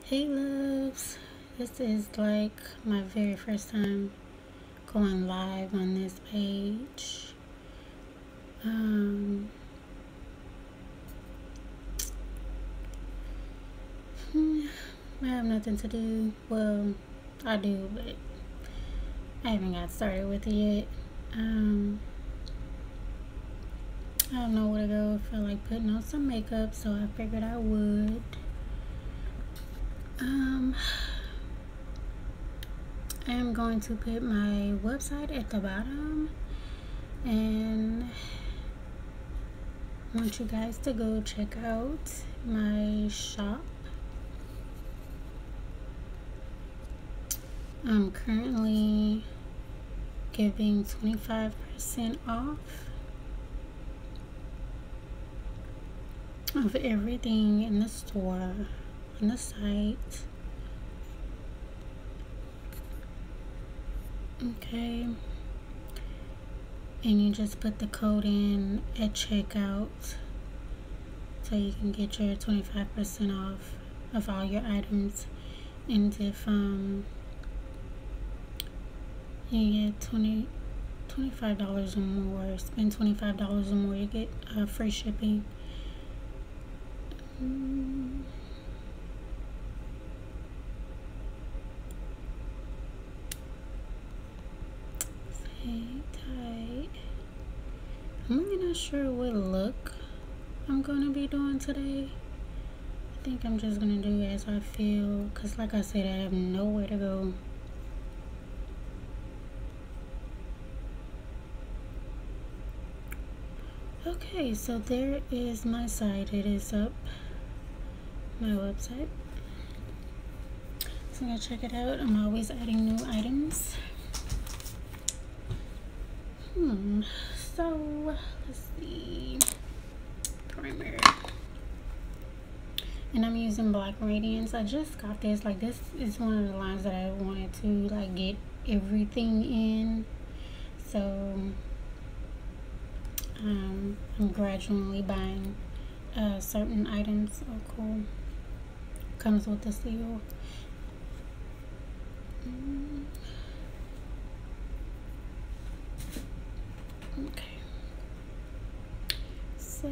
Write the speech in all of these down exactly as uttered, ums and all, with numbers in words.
Hey loves, this is like my very first time going live on this page. Um, hmm, I have nothing to do. Well, I do, but I haven't got started with it yet. Um, I don't know where to go. I feel like putting on some makeup, so I figured I would. Um, I am going to put my website at the bottom, and I want you guys to go check out my shop. I'm currently giving twenty-five percent off of everything in the store, on the site. Okay. And you just put the code in at checkout so you can get your twenty-five percent off of all your items. And if um you get twenty, twenty-five dollars or more, spend twenty-five dollars or more, you get uh, free shipping. Mm. Hang tight. I'm really not sure what look I'm gonna be doing today. I think I'm just gonna do as I feel, because like I said, I have nowhere to go. Okay, so there is my site. It is up, my website. So I'm gonna check it out. I'm always adding new items. Hmm, so let's see. Primer. And I'm using Black Radiance. I just got this. Like, this is one of the lines that I wanted to like get everything in. So um, I'm gradually buying uh, certain items. Oh, cool. Comes with the seal. Mm. Okay. So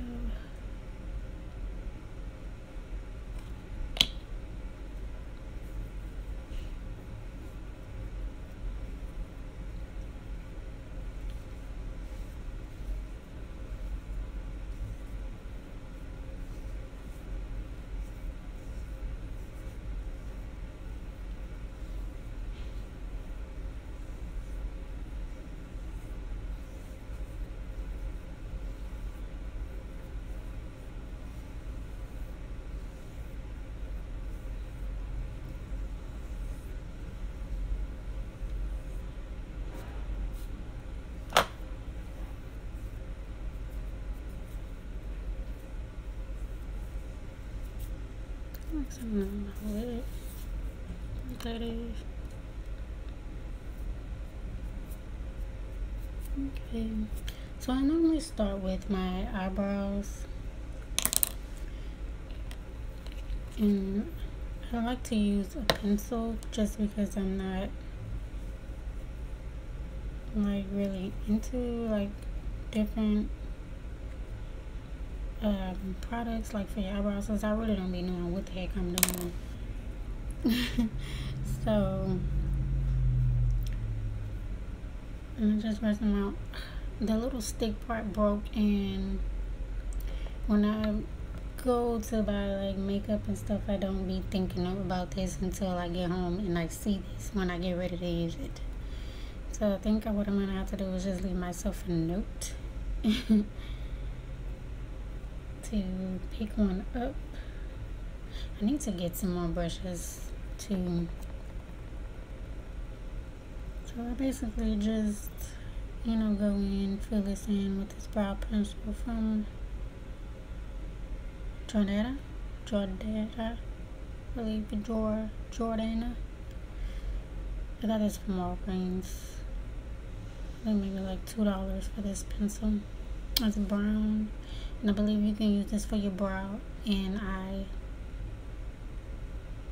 like something on my lip. What that is. Okay. So I normally start with my eyebrows. And I like to use a pencil just because I'm not like really into like different um, products like for your eyebrows, because I really don't be knowing what the heck I'm doing. So I'm just pressing them out. The little stick part broke, and when I go to buy like makeup and stuff, I don't be thinking about this until I get home and I see this when I get ready to use it. So I think what I'm gonna have to do is just leave myself a note to pick one up. I need to get some more brushes too. So I basically just, you know, go in, fill this in with this brow pencil from Jordana, Jordana, I believe, Jor, Jordana. I got this from Walgreens. I think maybe like two dollars for this pencil. It's brown, and I believe you can use this for your brow and eye.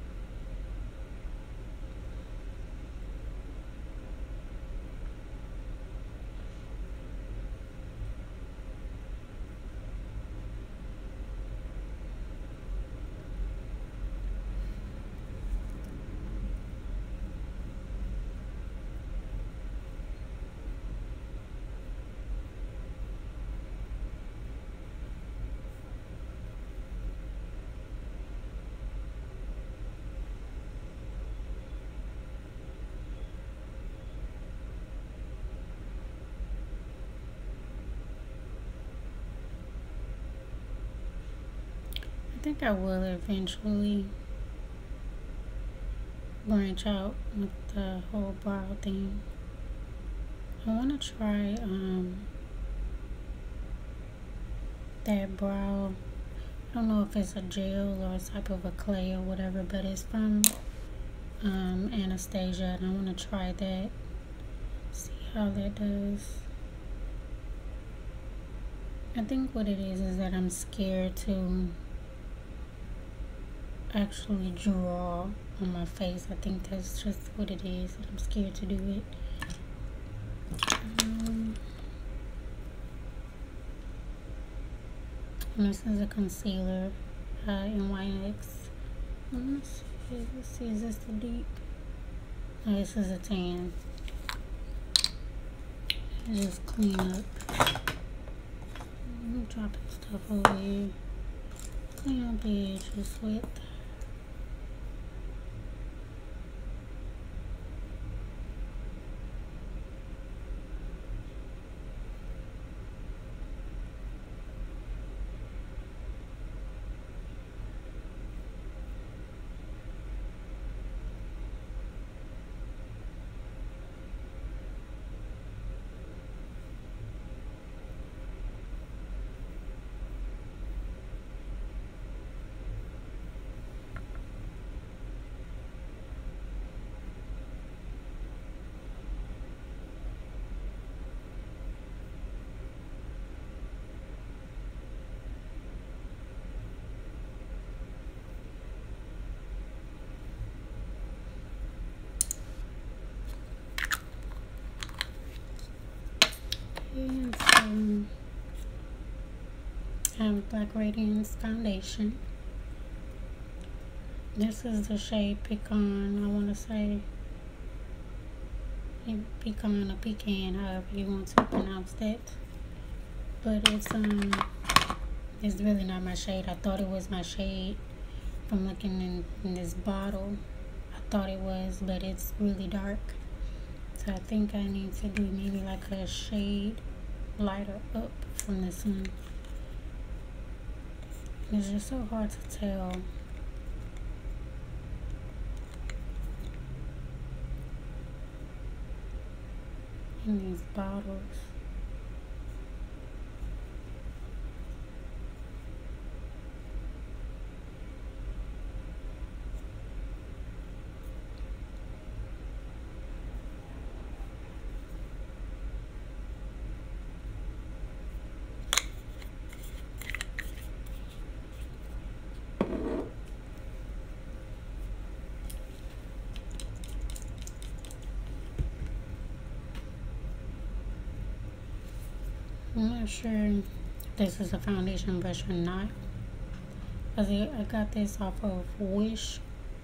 I think I will eventually branch out with the whole brow thing. I want to try um that brow. I don't know if it's a gel or a type of a clay or whatever, but it's from um, Anastasia, and I want to try that. See how that does. I think what it is is that I'm scared to actually draw on my face. I think that's just what it is. I'm scared to do it. Um, this is a concealer uh, in Y X. Let's see. Let's see. Is this the deep? No, this is a tan. Just clean up. I'm dropping stuff over here. Clean up the edges with. And so I have Black Radiance foundation. This is the shade Pecan. I want to say pecan or pecan, however you want to pronounce that. But it's um, it's really not my shade. I thought it was my shade from looking in, in this bottle. I thought it was, but it's really dark. So I think I need to do maybe like a shade lighter up from this one. It's just so hard to tell. In these bottles. I'm not sure if this is a foundation brush or not, because I got this off of Wish,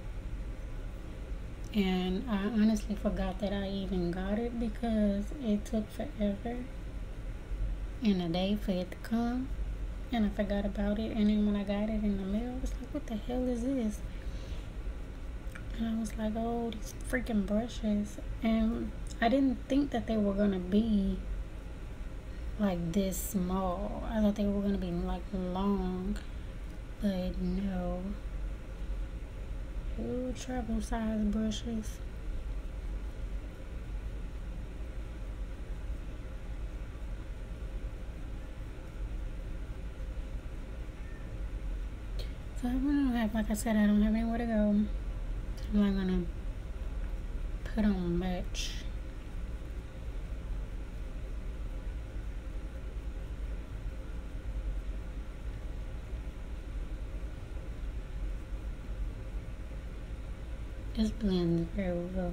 and I honestly forgot that I even got it because it took forever and a day for it to come, and I forgot about it. And then when I got it in the mail, I was like, what the hell is this? And I was like, oh, these freaking brushes. And I didn't think that they were gonna be like this small. I thought they were gonna be like long, but no. Ooh, travel size brushes. So I don't have, like I said, I don't have anywhere to go. So I'm not gonna put on much. This blends very well.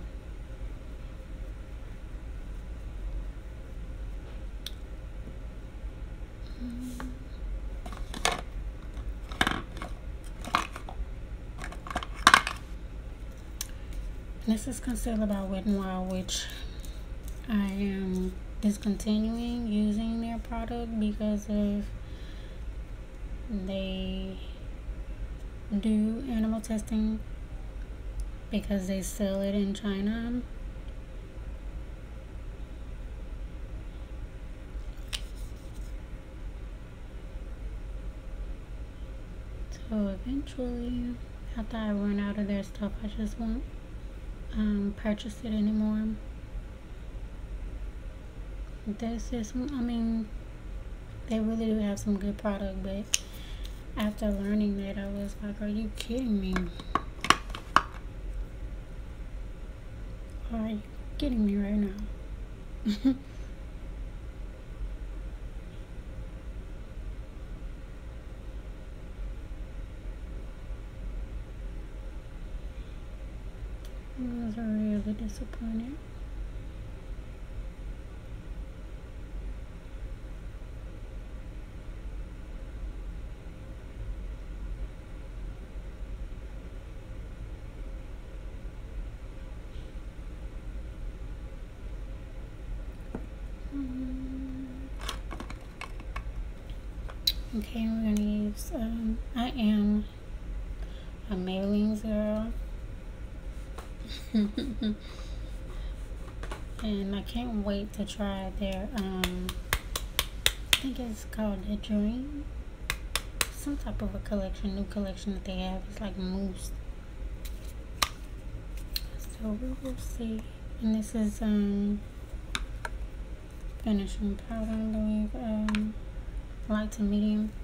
This is concealer by Wet n Wild, which I am discontinuing using their product because of they do animal testing because they sell it in China. So So eventually, after I run out of their stuff, I just won't um, purchase it anymore. This is, I mean, they really do have some good product, but after learning that, I was like, are you kidding me? Are you kidding me right now? I was really disappointed. Okay, we're gonna use, um, I am a Maybelline's girl. And I can't wait to try their, um, I think it's called The Dream. Some type of a collection, new collection that they have. It's like mousse. So we will see. And this is, um, finishing powder, I believe, um, light to medium.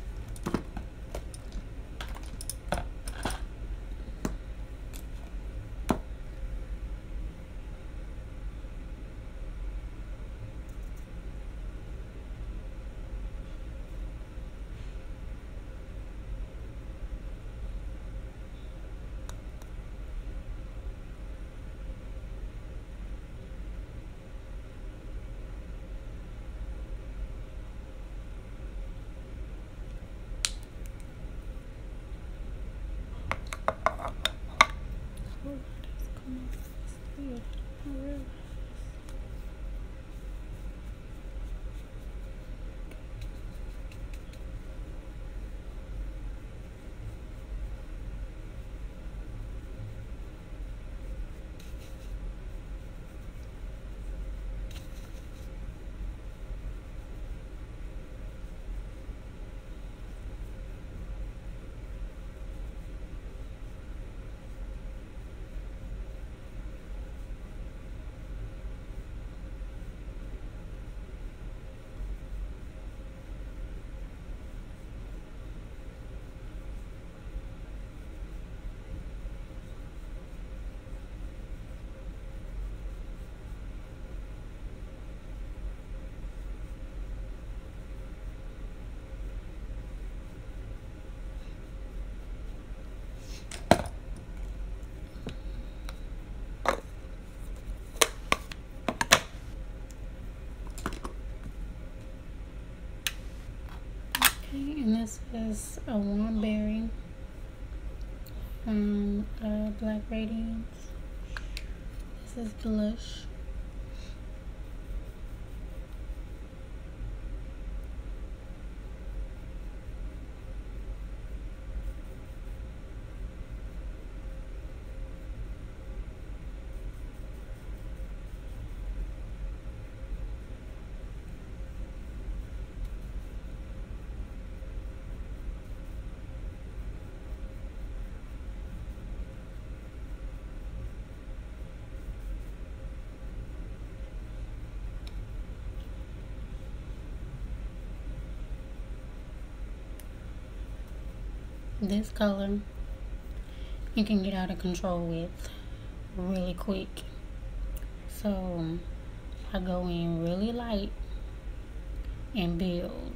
And this is a warm berry from uh, Black Radiance. This is blush. This color you can get out of control with really quick. So I go in really light and build.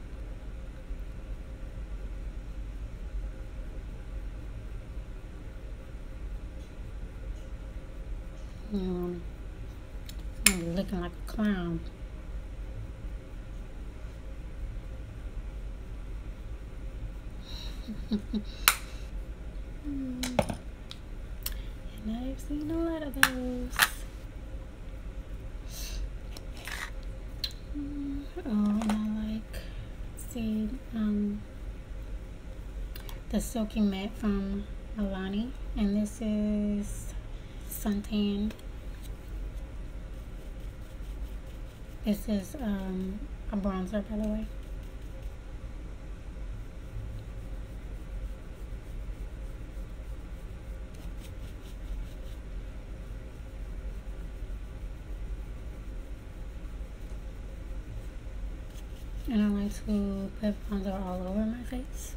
Um, I'm looking like a clown. And I've seen a lot of those. Oh, and I like see um the Silky Matte from Alani, and this is Suntan. This is um a bronzer, by the way. And I like to put bronzer all over my face.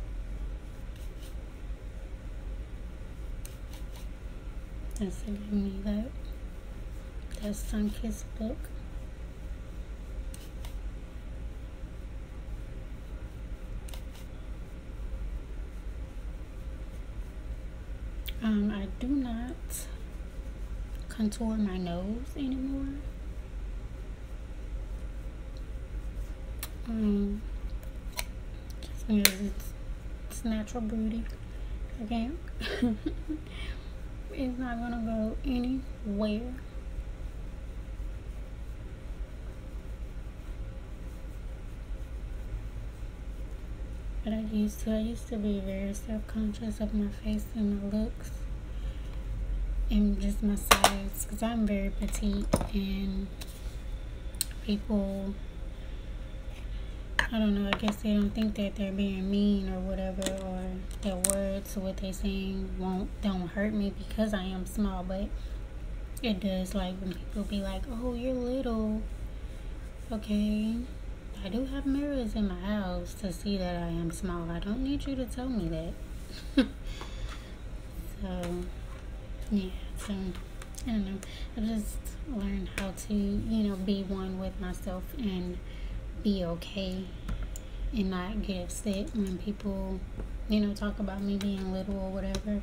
Just to give me that, that sun-kissed look. Um, I do not contour my nose anymore. Um, just because it's, it's natural beauty. Okay. It's not gonna go anywhere. But I used to, I used to be very self-conscious of my face and my looks and just my size, because I'm very petite, and people, I don't know, I guess they don't think that they're being mean or whatever, or their words, what they're saying won't, don't hurt me because I am small, but it does. Like when people be like, oh, you're little. Okay, I do have mirrors in my house to see that I am small. I don't need you to tell me that. So, yeah, so, I don't know. I just learned how to, you know, be one with myself and be okay and not get upset when people, you know, talk about me being little or whatever.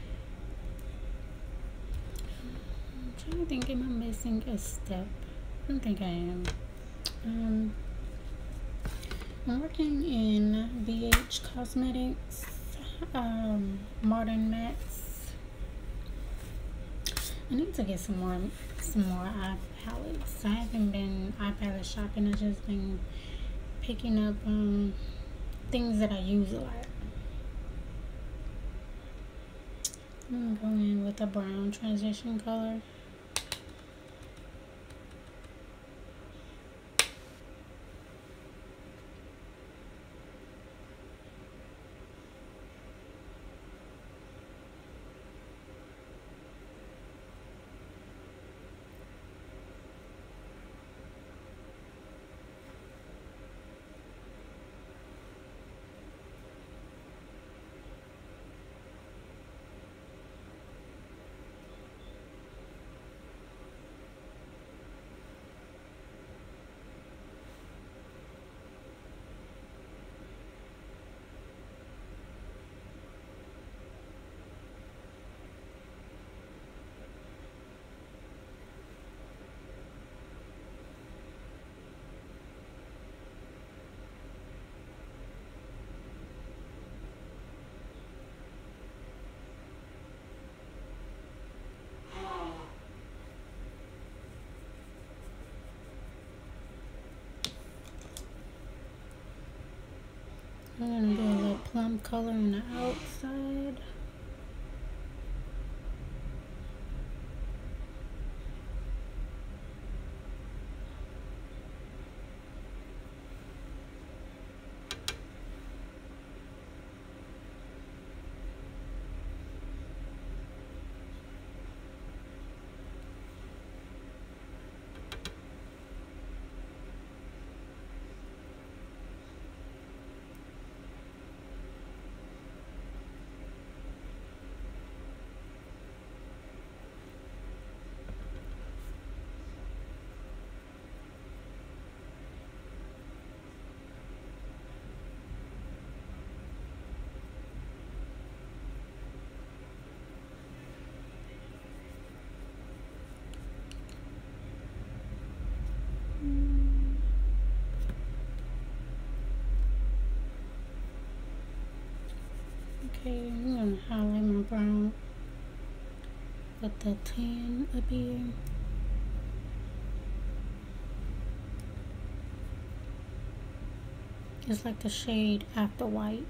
I'm trying to think, am I missing a step? I don't think I am. Um, I'm working in V H Cosmetics, um, Modern Mattes. I need to get some more, some more eye palettes. I haven't been eye palette shopping. I've just been picking up um, things that I use a lot. I'm gonna go in with a brown transition color. I'm gonna do a little plum color on the outside. Okay, I'm gonna highlight my brown with the tan up here. It's like the shade after white.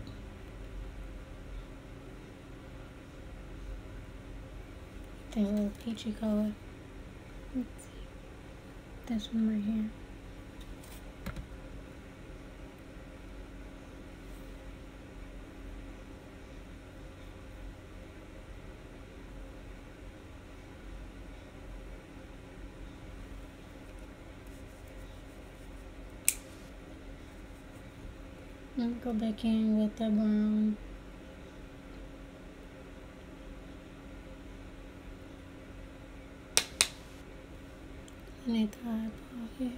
The little peachy color. Let's see. This one right here. I'm gonna go back in with the brown. Underneath the eyeball here.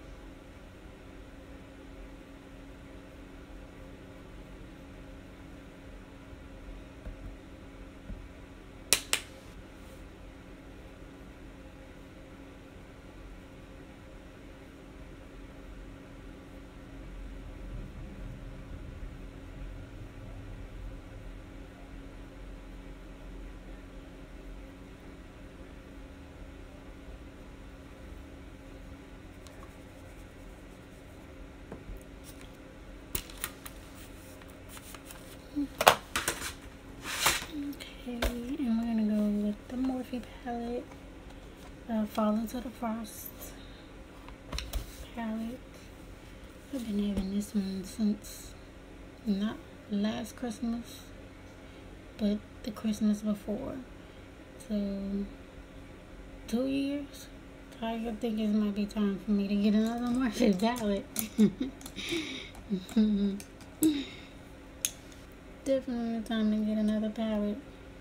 Okay, and we're gonna go with the Morphe palette. Uh, Fall Into the Frost palette. I've been having this one since not last Christmas, but the Christmas before. So two years. So I think it might be time for me to get another Morphe palette. Definitely time to get another palette.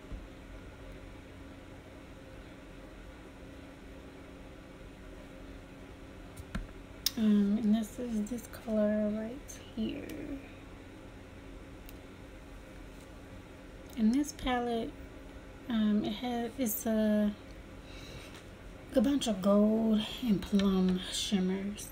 Um, and this is this color right here. And this palette, um, it has it's a, a bunch of gold and plum shimmers.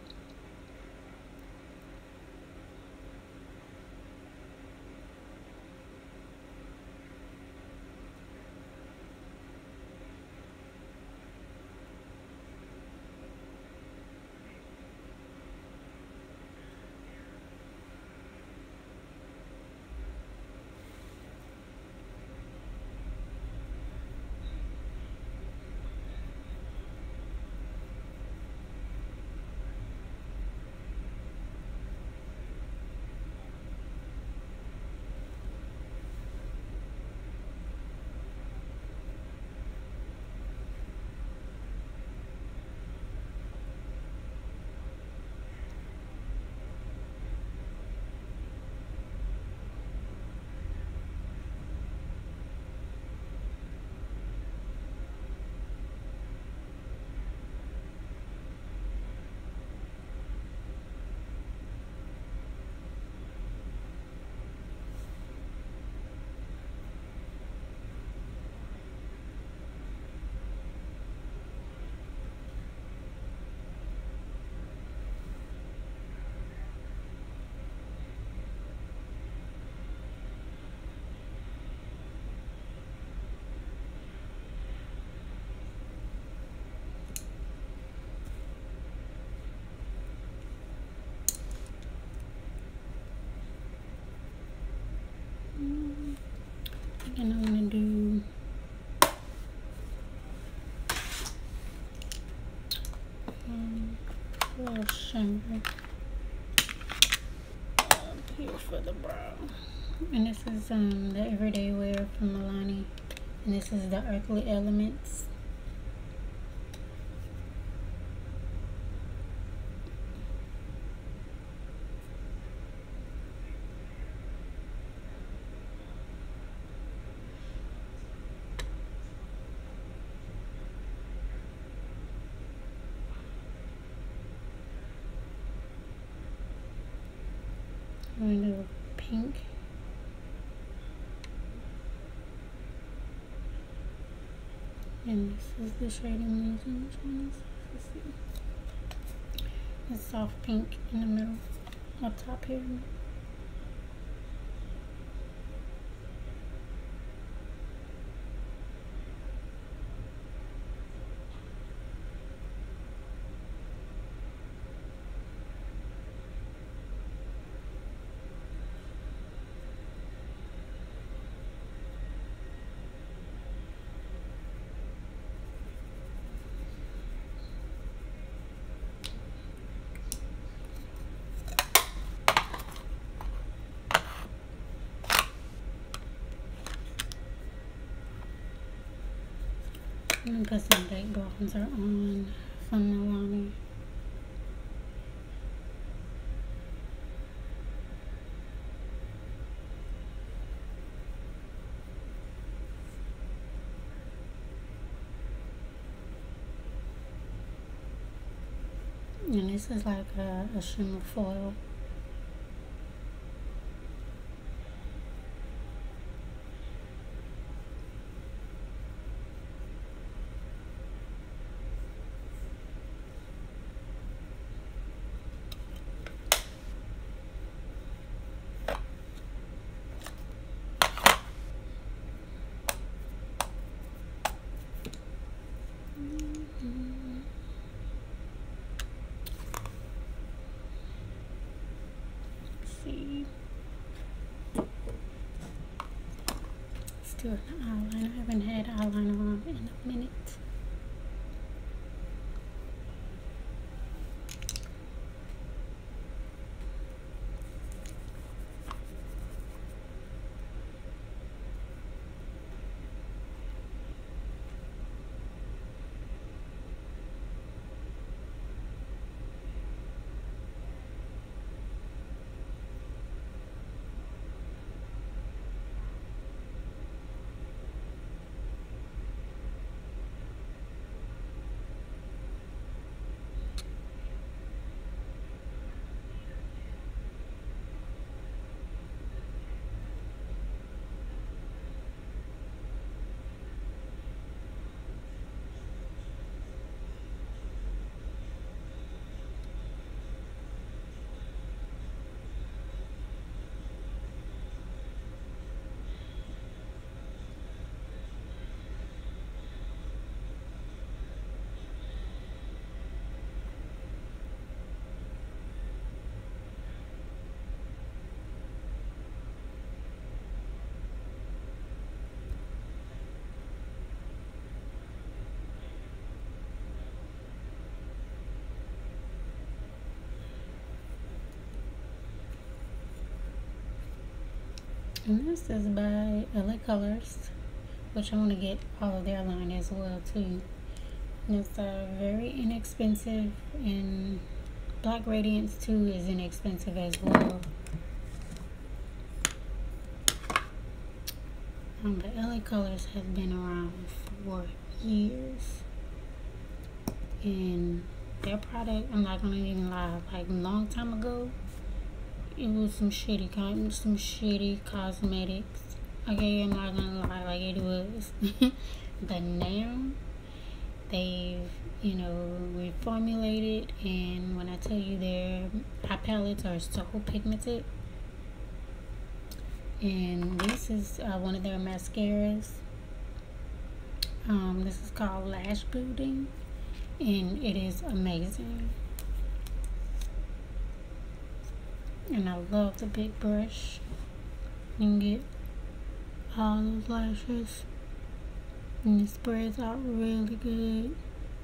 And I'm gonna do um, a little shimmer up here for the brow. And this is um the Everyday Wear from Milani, and this is the Earthly Elements. I'm gonna do pink. And this is the shade I'm using. Which one is this? Let's see. It's soft pink in the middle, up top here. I'm gonna put some baked bronzer on from Milani. And this is like a, a shimmer foil. See, still an eyeliner. I haven't had eyeliner on in a minute. And this is by L A Colors, which I want to get all of their line as well too. And it's uh, very inexpensive, and Black Radiance too is inexpensive as well. Um, but L A Colors has been around for years, and their product, I'm not gonna even lie, like a long time ago, it was some shitty kind, some shitty cosmetics. Okay, I'm not gonna lie, like it was. But now they've, you know, reformulated, and when I tell you their eye palettes are so pigmented. And this is uh, one of their mascaras. Um, this is called Lash Building, and it is amazing. And I love the big brush. You can get all those lashes, and it spreads out really good.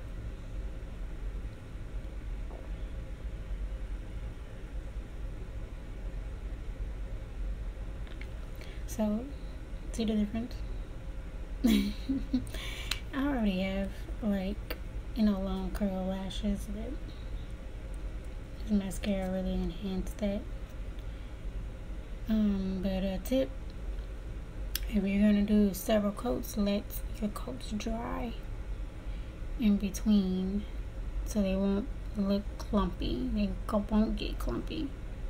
So, see the difference? I already have, like, you know, long curl lashes, but this mascara really enhanced that. Um, but a tip, if you're gonna do several coats, let your coats dry in between so they won't look clumpy. They won't get clumpy.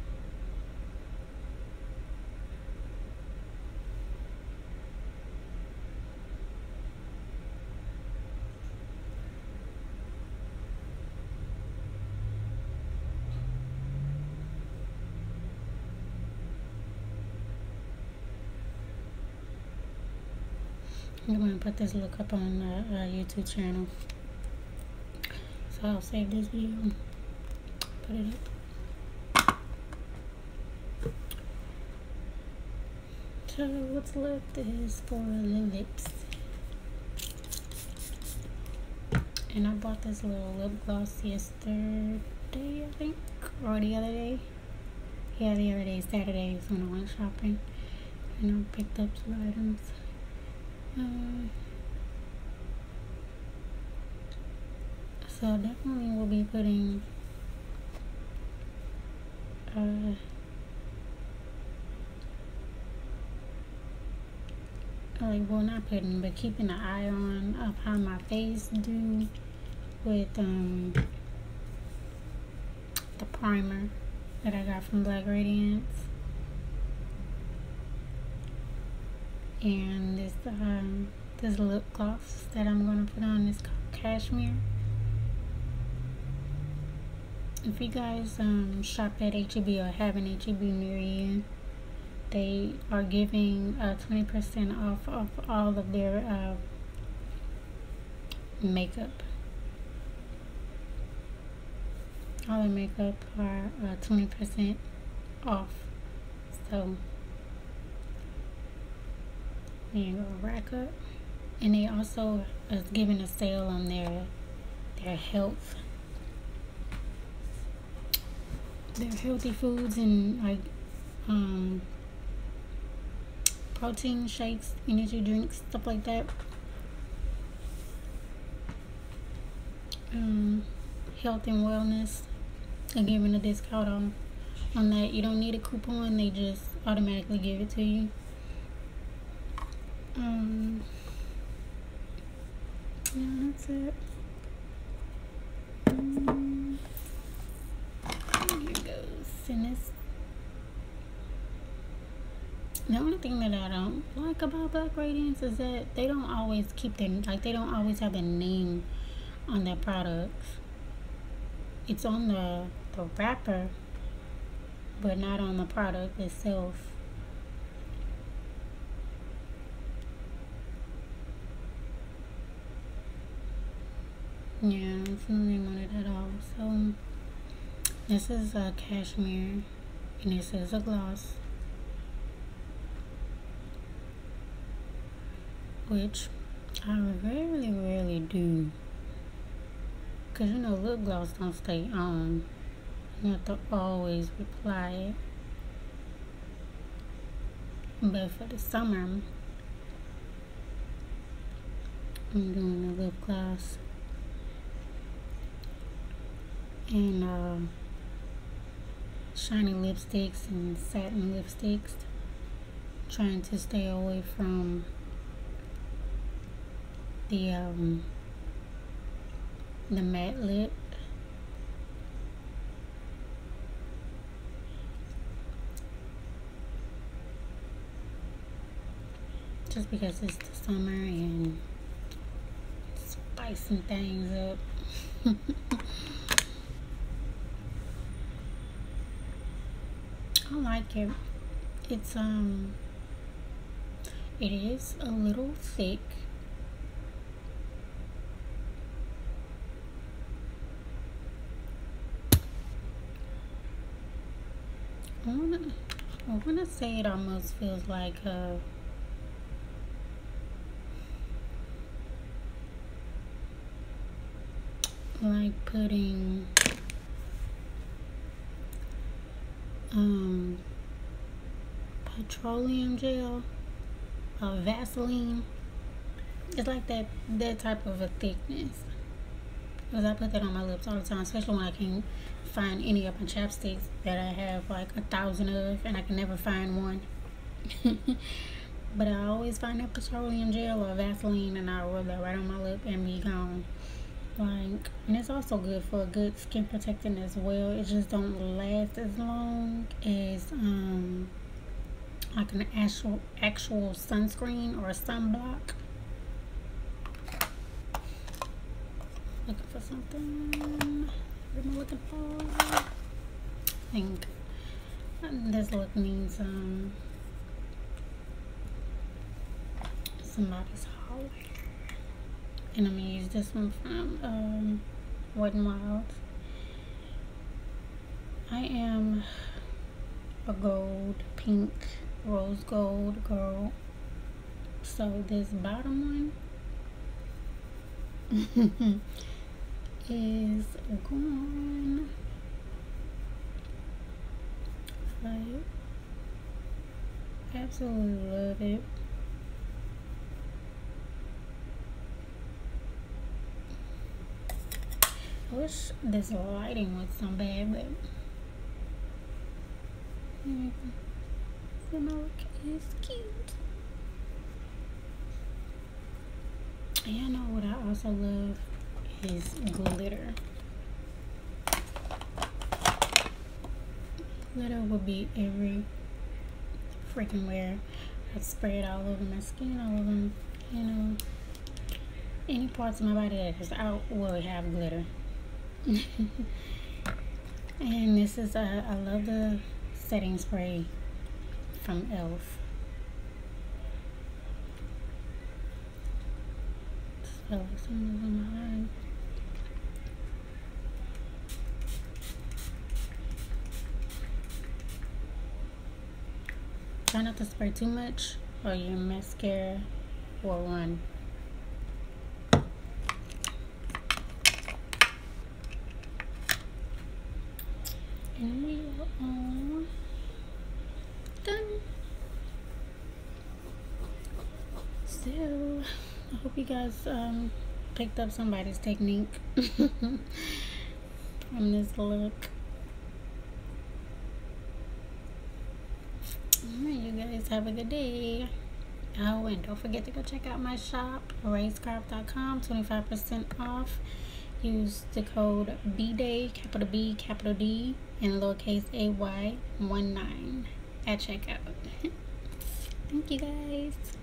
I'm going to put this look up on the uh, YouTube channel. So I'll save this video, put it up. So what's left is for the lips. And I bought this little lip gloss yesterday, I think, or the other day. Yeah, the other day, Saturday, is when I went shopping. And I picked up some items. Uh, so definitely we'll be putting uh, like, well, not putting, but keeping an eye on of how my face do with um the primer that I got from Black Radiance. And this um this lip gloss that I'm gonna put on is called Cashmere. If you guys um shop at H E B or have an H E B near you, they are giving uh twenty percent off of all of their uh makeup. All their makeup are uh, twenty percent off. So you go rack up. And they also is giving a sale on their their health, their healthy foods and like um protein shakes, energy drinks, stuff like that. Um, health and wellness. They're giving a discount on on that. You don't need a coupon; they just automatically give it to you. Um, yeah, that's it. Um, here goes. And this. The only thing that I don't like about Black Radiance is that they don't always keep their like they don't always have a name on their products. It's on the the wrapper, but not on the product itself. Yeah, it's no name on it at all. So this is a Cashmere, and this is a gloss, which I rarely, rarely do. Cause you know lip gloss don't stay on. You have to always apply it. But for the summer, I'm doing a lip gloss and uh, shiny lipsticks and satin lipsticks. Trying to stay away from the um, the matte lip. Just because it's the summer and spicing things up. I like it. It's um it is a little thick. I wanna I wanna say it almost feels like a like putting um petroleum gel or Vaseline. It's like that that type of a thickness. Because I put that on my lips all the time, especially when I can't find any of my chapsticks that I have like a thousand of and I can never find one. But I always find that petroleum gel or Vaseline and I rub that right on my lip and be gone. Like, and it's also good for a good skin protectant as well. It just don't last as long as um like an actual actual sunscreen or a sunblock. Looking for something. What am I looking for? I think this look needs um somebody's haul. And I'm gonna use this one from um, Wet n Wild. I am a gold, pink, rose gold girl. So this bottom one is gone. I absolutely love it. I wish this lighting was so bad, but mm, the milk is cute. And you know what I also love is glitter. glitter would be every freaking where. I spray it all over my skin, all over, you know, any parts of my body that is out will have glitter. And this is, uh, I love the setting spray from e l f. So, some of my try not to spray too much or your mascara will run. And we are all done. So I hope you guys um, picked up somebody's technique from this look. Alright, you guys have a good day. Oh, and don't forget to go check out my shop, raise carb dot com, twenty-five percent off. Use the code B day, capital B, capital D, and lowercase a y, one nine at checkout. Thank you guys.